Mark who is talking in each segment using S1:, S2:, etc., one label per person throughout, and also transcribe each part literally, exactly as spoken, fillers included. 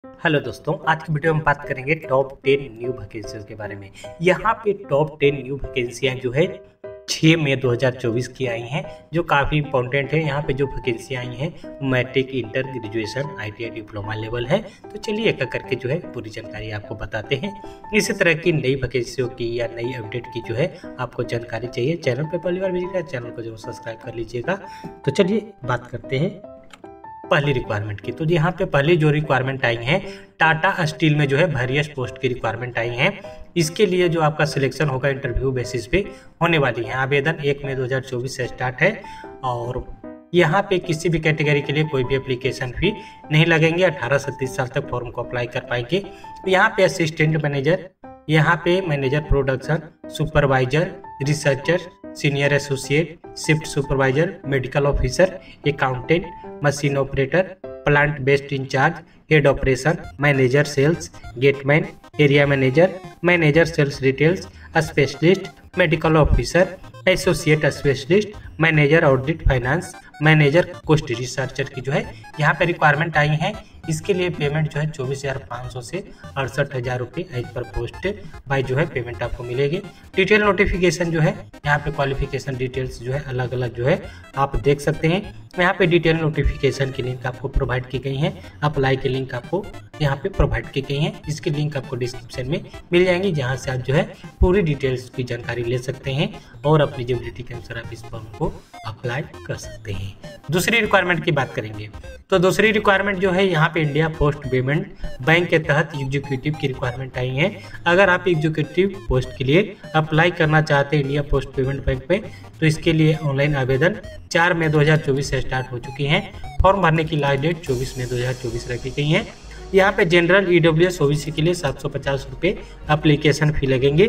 S1: Hello दोस्तों, आज की वीडियो में बात करेंगे टॉप टेन न्यू वैकेंसीज के बारे में। यहाँ पे टॉप टेन न्यू वैकेंसियाँ जो है छह मई दो हज़ार चौबीस की आई हैं, जो काफ़ी इंपॉर्टेंट है। यहाँ पे जो वैकेंसियाँ आई हैं matric, inter, graduation, ITI, diploma level है। तो चलिए एक एक करके जो है पूरी जानकारी आपको बताते हैं। इसी तरह की नई वैकेंसियों की या नई अपडेट की जो है आपको जानकारी चाहिए, चैनल पर पहली बार विजिट है, चैनल को जो सब्सक्राइब कर लीजिएगा। तो चलिए बात करते हैं पहली रिक्वायरमेंट की। तो यहाँ पे पहली जो रिक्वायरमेंट आई है टाटा स्टील में जो है वेरियस पोस्ट की रिक्वायरमेंट आई है। इसके लिए जो आपका सिलेक्शन होगा इंटरव्यू बेसिस पे होने वाली है। आवेदन एक मई दो हज़ार चौबीस से स्टार्ट है और यहाँ पे किसी भी कैटेगरी के लिए कोई भी एप्लीकेशन फी नहीं लगेंगे। अठारह से तीस साल तक फॉर्म को अप्लाई कर पाएंगे। यहाँ पे असिस्टेंट मैनेजर, यहाँ पे manager production, supervisor, researcher, senior associate, shift supervisor, medical officer, accountant, machine operator, plant based incharge, head operation, manager sales, gateman, area manager, manager sales details, specialist, medical officer, associate specialist, manager audit finance, manager cost researcher की जो है यहाँ पे requirement आई है। इसके लिए payment जो है चौबीस हजार पाँच सौ से अड़सठ हजार रुपये एज पर पोस्ट बाई जो है पेमेंट आपको मिलेगी। डिटेल नोटिफिकेशन जो है यहाँ पे क्वालिफिकेशन डिटेल्स जो है अलग अलग जो है आप देख सकते हैं। यहाँ पे डिटेल नोटिफिकेशन की लिंक आपको प्रोवाइड की गई है, अप्लाई की लिंक आपको यहाँ पे प्रोवाइड की गई है। इसकी लिंक आपको डिस्क्रिप्शन में मिल जाएंगी, जहाँ से आप जो है पूरी डिटेल्स की जानकारी ले सकते हैं और अपनी एलिजिबिलिटी के अनुसार आप इस फॉर्म को अप्लाई कर सकते हैं। दूसरी रिक्वायरमेंट की बात करेंगे तो दूसरी रिक्वायरमेंट जो है यहाँ पे इंडिया पोस्ट पेमेंट बैंक के तहत एग्जीक्यूटिव की रिक्वायरमेंट आई है। अगर आप एग्जीक्यूटिव पोस्ट के लिए अप्लाई करना चाहते हैं इंडिया पोस्ट पेमेंट बैंक पे, तो इसके लिए ऑनलाइन आवेदन चार मई दो हज़ार चौबीस से स्टार्ट हो चुकी है। फॉर्म भरने की लास्ट डेट चौबीस मई दो हज़ार चौबीस रखी गई है। यहाँ पे जनरल ईडब्ल्यूएस ओबीसी के लिए सात सौ पचास रुपये एप्लीकेशन फी लगेंगे।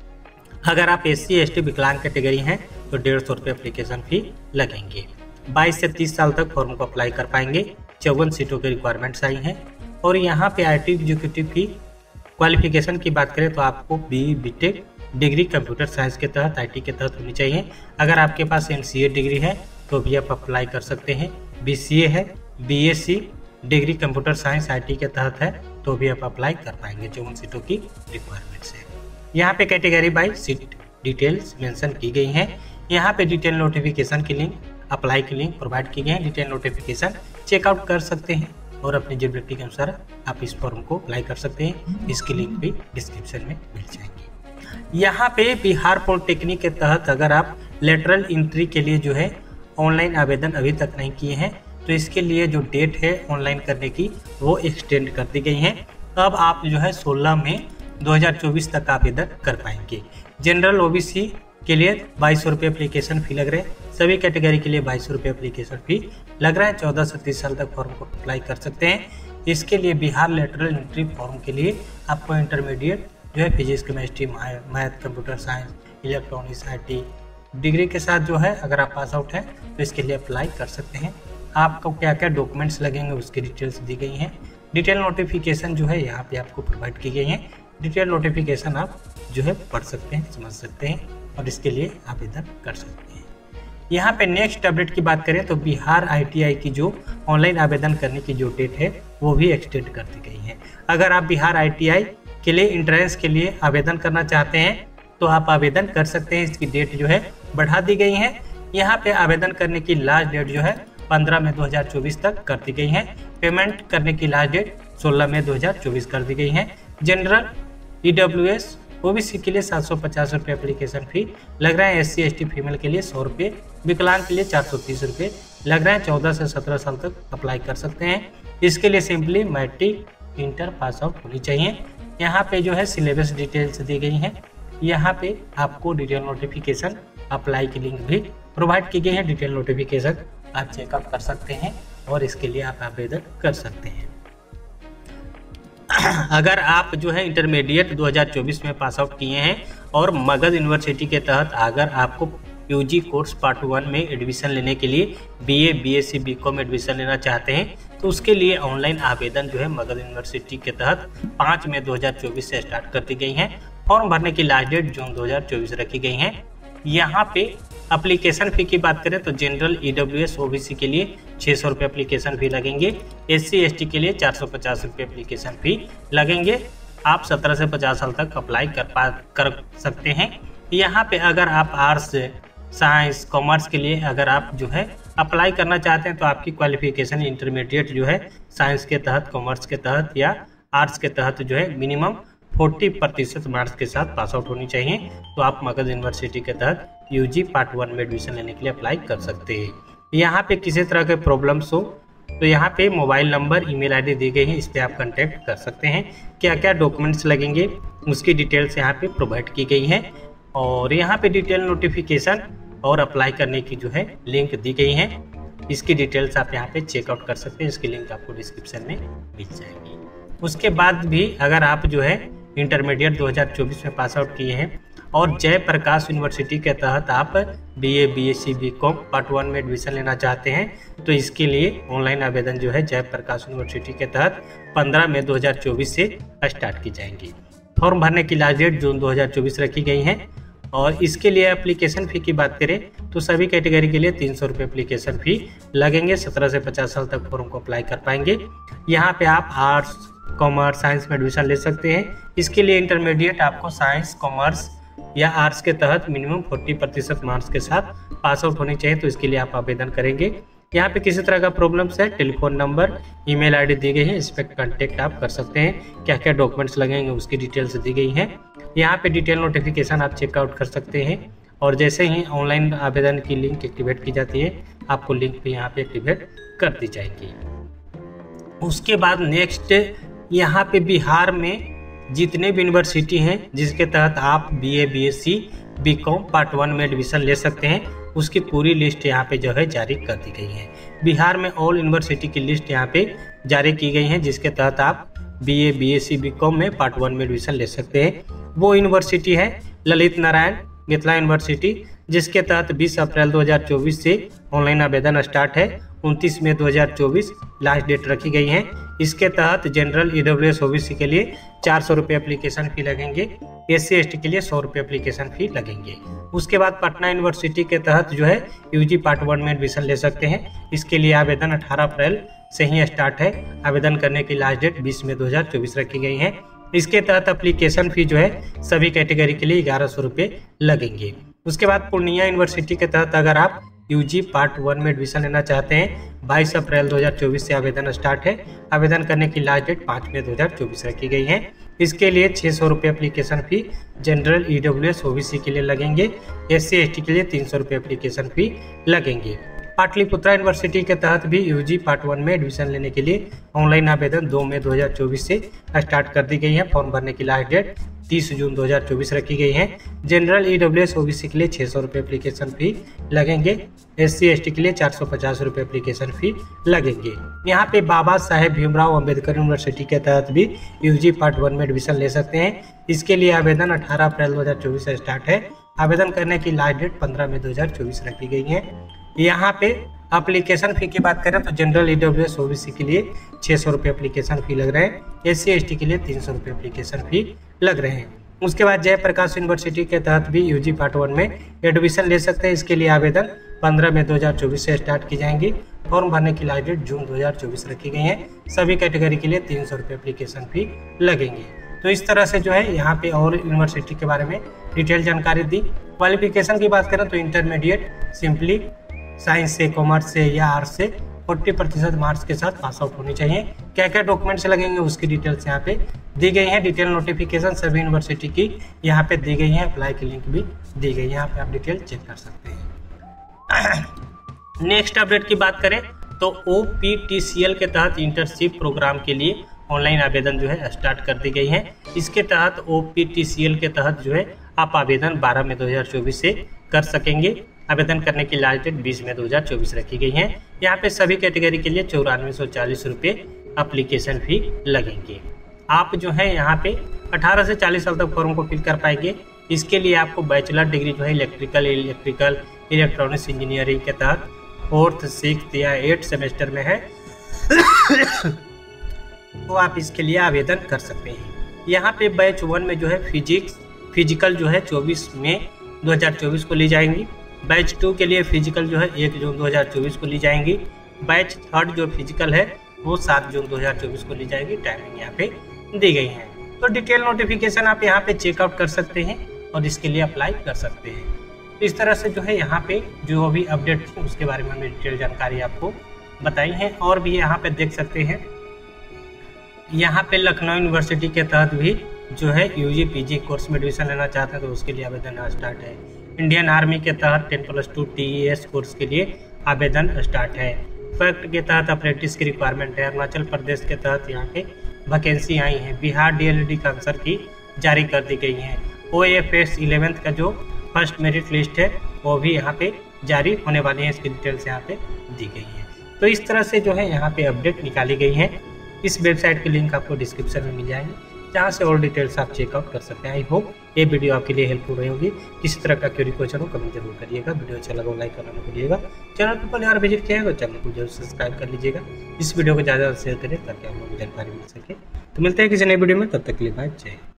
S1: अगर आप एस सी एस टी विकलांग कैटेगरी हैं तो डेढ़ सौ रुपये एप्लीकेशन फी लगेंगे। बाईस से तीस साल तक फॉर्म को अप्लाई कर पाएंगे। चौवन सीटों की रिक्वायरमेंट्स आई हैं और यहाँ पे आईटी एग्जीक्यूटिव की क्वालिफिकेशन की बात करें तो आपको B BTech degree computer science के तहत आईटी के तहत होनी चाहिए। अगर आपके पास एमसीए डिग्री है तो भी आप अप्लाई कर सकते हैं। बीसीए है, BSc degree computer science IT के तहत है तो भी आप अप्लाई कर पाएंगे। चौवन सीटों की रिक्वायरमेंट्स है। यहाँ पे category by seat details mention की गई हैं। यहाँ पे डिटेल नोटिफिकेशन की लिंक, अप्लाई की लिंक प्रोवाइड की गई है। डिटेल नोटिफिकेशन चेकआउट कर सकते हैं और अपनी एलिजिबिलिटी के अनुसार आप इस फॉर्म को अप्लाई कर सकते हैं। इसकी लिंक भी डिस्क्रिप्शन में मिल जाएगी। यहाँ पे बिहार पॉलिटेक्निक के तहत अगर आप लेटरल एंट्री के लिए जो है ऑनलाइन आवेदन अभी तक नहीं किए हैं तो इसके लिए जो डेट है ऑनलाइन करने की वो एक्सटेंड कर दी गई है। अब आप जो है सोलह मई दो हज़ार चौबीस तक आवेदन कर पाएंगे। जनरल ओबीसी के लिए बाईस सौ रुपये एप्लीकेशन फी लग रहे हैं। सभी कैटेगरी के लिए बाईस सौ रुपये एप्लीकेशन फी लग रहा है। चौदह से तीस साल तक फॉर्म को अप्लाई कर सकते हैं। इसके लिए बिहार लेटरल एंट्री फॉर्म के लिए आपको इंटरमीडिएट जो है physics, chemistry, math, computer science, electronics, IT degree के साथ जो है अगर आप पास आउट हैं तो इसके लिए अप्लाई कर सकते हैं। आपको क्या क्या डॉक्यूमेंट्स लगेंगे उसकी डिटेल्स दी गई हैं। डिटेल नोटिफिकेशन जो है यहाँ पे आपको प्रोवाइड की गई है। डिटेल नोटिफिकेशन आप जो है पढ़ सकते हैं, समझ सकते हैं और इसके लिए आवेदन कर सकते हैं। यहाँ पे नेक्स्ट अपडेट की बात करें तो बिहार आईटीआई की जो ऑनलाइन आवेदन करने की जो डेट है वो भी एक्सटेंड कर दी गई है। अगर आप बिहार आईटीआई के लिए एंट्रेंस के लिए आवेदन करना चाहते हैं तो आप आवेदन कर सकते हैं। इसकी डेट जो है बढ़ा दी गई है। यहाँ पे आवेदन करने की लास्ट डेट जो है पंद्रह मई दो हज़ार चौबीस तक कर दी गई है। पेमेंट करने की लास्ट डेट सोलह मई दो हज़ार चौबीस कर दी गई है। जनरल ईडब्ल्यूएस ओबीसी के लिए सात सौ पचास रुपये एप्लीकेशन फी लग रहा है। S C S T female के लिए सौ रुपये, विकलांग के लिए चार सौ तीस रुपये लग रहा है। चौदह से सत्रह साल तक अप्लाई कर सकते हैं। इसके लिए simply matric, inter pass out होनी चाहिए। यहाँ पे जो है सिलेबस डिटेल्स दी गई हैं। यहाँ पे आपको डिटेल नोटिफिकेशन, अप्लाई की लिंक भी प्रोवाइड की गई है। डिटेल नोटिफिकेशन आप चेकअप कर सकते हैं और इसके लिए आप आवेदन कर सकते हैं। अगर आप जो है इंटरमीडिएट दो हज़ार चौबीस में पास आउट किए हैं और मगध यूनिवर्सिटी के तहत अगर आपको यूजी कोर्स पार्ट वन में एडमिशन लेने के लिए बीए, बीएससी, बीकॉम एडमिशन लेना चाहते हैं तो उसके लिए ऑनलाइन आवेदन जो है मगध यूनिवर्सिटी के तहत पाँच मई दो हज़ार चौबीस से स्टार्ट कर दी गई है। फॉर्म भरने की लास्ट डेट जून दो हज़ार चौबीस रखी गई है। यहाँ पे एप्लीकेशन फी की बात करें तो जनरल ईडब्ल्यूएस ओबीसी के लिए छः सौ रुपये एप्लीकेशन फ़ी लगेंगे। एस सी एस टी के लिए चार सौ पचास रुपये एप्लीकेशन फ़ी लगेंगे। आप सत्रह से पचास साल तक अप्लाई कर पा कर सकते हैं। यहाँ पे अगर आप आर्ट्स, साइंस, कॉमर्स के लिए अगर आप जो है अप्लाई करना चाहते हैं तो आपकी क्वालिफिकेशन इंटरमीडिएट जो है साइंस के तहत, कॉमर्स के तहत या आर्ट्स के तहत जो है मिनिमम चालीस प्रतिशत मार्क्स के साथ पास आउट होनी चाहिए। तो आप मगध यूनिवर्सिटी के तहत यूजी पार्ट वन में एडमिशन लेने के लिए अप्लाई कर सकते हैं। यहाँ पे किसी तरह के प्रॉब्लम्स हो तो यहाँ पे मोबाइल नंबर, ईमेल आईडी दी गई है, इस पर आप कांटेक्ट कर सकते हैं। क्या क्या डॉक्यूमेंट्स लगेंगे उसकी डिटेल्स यहाँ पे प्रोवाइड की गई है और यहाँ पे डिटेल नोटिफिकेशन और अप्लाई करने की जो है लिंक दी गई है। इसकी डिटेल्स आप यहाँ पे चेकआउट कर सकते हैं, इसकी लिंक आपको डिस्क्रिप्शन में मिल जाएगी। उसके बाद भी अगर आप जो है इंटरमीडिएट दो हज़ार चौबीस में पास आउट किए हैं और जयप्रकाश यूनिवर्सिटी के तहत आप BA, BSc, BCom part one में एडमिशन लेना चाहते हैं तो इसके लिए ऑनलाइन आवेदन जो है जयप्रकाश यूनिवर्सिटी के तहत पंद्रह मई दो हज़ार चौबीस से स्टार्ट की जाएंगी। फॉर्म भरने की लास्ट डेट जून दो हज़ार चौबीस रखी गई है और इसके लिए एप्लीकेशन फ़ी की बात करें तो सभी कैटेगरी के लिए तीन सौ रुपये एप्लीकेशन फ़ी लगेंगे। सत्रह से पचास साल तक फॉर्म को अप्लाई कर पाएंगे। यहाँ पे आप आर्ट्स, कॉमर्स, साइंस में एडमिशन ले सकते हैं। इसके लिए इंटरमीडिएट आपको साइंस, कॉमर्स या आर्ट्स के तहत मिनिमम चालीस प्रतिशत मार्क्स के साथ पास आउट होनी चाहिए, तो इसके लिए आप आवेदन करेंगे। यहाँ पे किसी तरह का प्रॉब्लम्स है, टेलीफोन नंबर, ईमेल आईडी दी गई है, इस पर कॉन्टेक्ट आप कर सकते हैं। क्या क्या डॉक्यूमेंट्स लगेंगे उसकी डिटेल्स दी गई हैं। यहाँ पे डिटेल नोटिफिकेशन आप चेकआउट कर सकते हैं और जैसे ही ऑनलाइन आवेदन की लिंक एक्टिवेट की जाती है आपको लिंक भी यहाँ पे एक्टिवेट कर दी जाएगी। उसके बाद नेक्स्ट यहाँ पे बिहार में जितने भी यूनिवर्सिटी हैं जिसके तहत आप BA, BSc, BCom part one में एडमिशन ले सकते हैं उसकी पूरी लिस्ट यहाँ पे जो है जारी कर दी गई है। बिहार में ऑल यूनिवर्सिटी की लिस्ट यहाँ पे जारी की गई है जिसके तहत आप बीए, बीएससी, बीकॉम में पार्ट वन में एडमिशन ले सकते हैं। वो यूनिवर्सिटी है ललित नारायण मिथिला यूनिवर्सिटी, जिसके तहत बीस अप्रैल दो हज़ार चौबीस से ऑनलाइन आवेदन स्टार्ट है। उनतीस मई दो हज़ार चौबीस लास्ट डेट रखी गई है। इसके तहत जनरल, ईडब्ल्यूएस, ओबीसी के लिए चार सौ रुपये एप्लीकेशन फ़ी लगेंगे। एस सी एस टी के लिए सौ रुपये एप्लीकेशन फ़ी लगेंगे। उसके बाद पटना यूनिवर्सिटी के तहत जो है यूजी पार्ट वन में एडमिशन ले सकते हैं। इसके लिए आवेदन अठारह अप्रैल से ही स्टार्ट है। आवेदन करने की लास्ट डेट बीस मई दो हज़ार चौबीस रखी गई है। इसके तहत एप्लीकेशन फ़ी जो है सभी कैटेगरी के लिए ग्यारह सौ रुपये लगेंगे। उसके बाद पूर्णिया यूनिवर्सिटी के तहत अगर आप यूजी पार्ट वन में एडमिशन लेना चाहते हैं बाईस अप्रैल दो हज़ार चौबीस से आवेदन स्टार्ट है। आवेदन करने की लास्ट डेट पाँच मई दो हज़ार चौबीस रखी गई है। इसके लिए छः सौ रुपये application fee general, EWS, OBC के लिए लगेंगे। एससी एसटी के लिए तीन सौ रुपये एप्लीकेशन फ़ी लगेंगे। पाटलिपुत्रा यूनिवर्सिटी के तहत भी यूजी पार्ट वन में एडमिशन लेने के लिए ऑनलाइन आवेदन दो मई दो हज़ार चौबीस से स्टार्ट कर दी गई है। फॉर्म भरने की लास्ट डेट तीस जून दो हज़ार चौबीस रखी गई है। जनरल, ईडब्ल्यूएस, ओबीसी के लिए छः सौ रुपये एप्लीकेशन फ़ी लगेंगे। एससी एसटी के लिए चार सौ पचास रुपये एप्लीकेशन फ़ी लगेंगे। यहाँ पे बाबा साहेब भीमराव अम्बेडकर यूनिवर्सिटी के तहत भी यूजी पार्ट वन में एडमिशन ले सकते हैं। इसके लिए आवेदन अठारह अप्रैल दो हज़ार चौबीस से स्टार्ट है। आवेदन करने की लास्ट डेट पंद्रह मई दो हज़ार चौबीस रखी गई है। यहाँ पे एप्लीकेशन फ़ी की बात करें तो जनरल, ईडब्ल्यूएस, ओबीसी के लिए छः सौ रुपये एप्लीकेशन फ़ी लग रहे हैं। एससी एसटी के लिए तीन सौ रुपये एप्लीकेशन फ़ी लग रहे हैं। उसके बाद जयप्रकाश यूनिवर्सिटी के तहत भी यूजी पार्ट वन में एडमिशन ले सकते हैं। इसके लिए आवेदन पंद्रह मई दो हज़ार चौबीस से स्टार्ट की जाएंगी। फॉर्म भरने की लास्ट डेट जून दो हज़ार चौबीस रखी गई है। सभी कैटेगरी के लिए तीन सौ रुपये एप्लीकेशन फ़ी लगेंगे। तो इस तरह से जो है यहाँ पे और यूनिवर्सिटी के बारे में डिटेल जानकारी दी। क्वालिफिकेशन की बात करें तो इंटरमीडिएट सिंपली साइंस से, कॉमर्स से या आर्ट्स से चालीस प्रतिशत मार्क्स के साथ पास आउट होनी चाहिए। क्या क्या डॉक्यूमेंट्स लगेंगे उसकी डिटेल्स यहाँ पे दी गई है। डिटेल नोटिफिकेशन सभी यूनिवर्सिटी की यहाँ पे दी गई है। अप्लाई की लिंक भी दी गई है, यहाँ पे आप डिटेल चेक कर सकते हैं। नेक्स्ट अपडेट की बात करें तो O P T C L के तहत इंटर्नशिप प्रोग्राम के लिए ऑनलाइन आवेदन जो है स्टार्ट कर दी गई है। इसके तहत O P T C L के तहत जो है आप आवेदन बारह मई दो हज़ार चौबीस से कर सकेंगे। आवेदन करने की लास्ट डेट बीस मई दो हज़ार चौबीस रखी गई है। यहाँ पे सभी कैटेगरी के लिए चौरानवे सौ चालीस रुपये एप्लीकेशन फ़ी लगेंगे। आप जो है यहाँ पे अठारह से चालीस साल तक फॉर्म को फिल कर पाएंगे। इसके लिए आपको बैचलर डिग्री जो है इलेक्ट्रिकल इलेक्ट्रिकल इलेक्ट्रॉनिक्स इंजीनियरिंग के तहत फोर्थ, सिक्स या एट्थ सेमेस्टर में है तो आप इसके लिए आवेदन कर सकते हैं। यहाँ पे बैच वन में जो है फिजिक्स फिजिकल जो है चौबीस मई दो हज़ार चौबीस को ली जाएंगी। बैच टू के लिए फिजिकल जो है एक जून दो हज़ार चौबीस को ली जाएंगी। बैच थर्ड जो फिजिकल है वो सात जून दो हज़ार चौबीस को ली जाएगी। टाइमिंग यहाँ पे दी गई है। तो डिटेल नोटिफिकेशन आप यहाँ पे चेकआउट कर सकते हैं और इसके लिए अप्लाई कर सकते हैं। तो इस तरह से जो है यहाँ पे जो अभी अपडेट थी उसके बारे में हमने डिटेल जानकारी आपको बताई है। और भी यहाँ पे देख सकते हैं, यहाँ पे लखनऊ यूनिवर्सिटी के तहत भी जो है यूजी पीजी कोर्स में एडमिशन लेना चाहते हैं तो उसके लिए आवेदन स्टार्ट है। इंडियन आर्मी के तहत ten plus two TES course के लिए आवेदन स्टार्ट है। फैक्ट के तहत अप्रेंटिस की रिक्वायरमेंट है। अरुणाचल प्रदेश के तहत यहाँ पे वैकेंसी आई है। बिहार डीएलएडी का आंसर की जारी कर दी गई है। ओ एफ एस इलेवेंथ का जो फर्स्ट मेरिट लिस्ट है वो भी यहाँ पे जारी होने वाली है। इसकी डिटेल्स यहाँ पे दी गई है। तो इस तरह से जो है यहाँ पे अपडेट निकाली गई है। इस वेबसाइट की लिंक आपको डिस्क्रिप्शन में मिल जाएगी, जहाँ से और डिटेल्स आप चेकआउट कर सकते हैं। आई होप ये वीडियो आपके लिए हेल्पफुल रही होगी। किसी तरह का क्वेरी क्वेश्चन हो कमेंट जरूर करिएगा। वीडियो अच्छा लगा लाइक करना न भूलिएगा। चैनल पर पहले और विजिट किया है तो चैनल को जरूर सब्सक्राइब कर लीजिएगा। इस वीडियो को ज़्यादा शेयर करें ताकि आप लोगों को जानकारी मिल सके। तो मिलते हैं किसी नई वीडियो में, तब तक के लिए बाय, जय।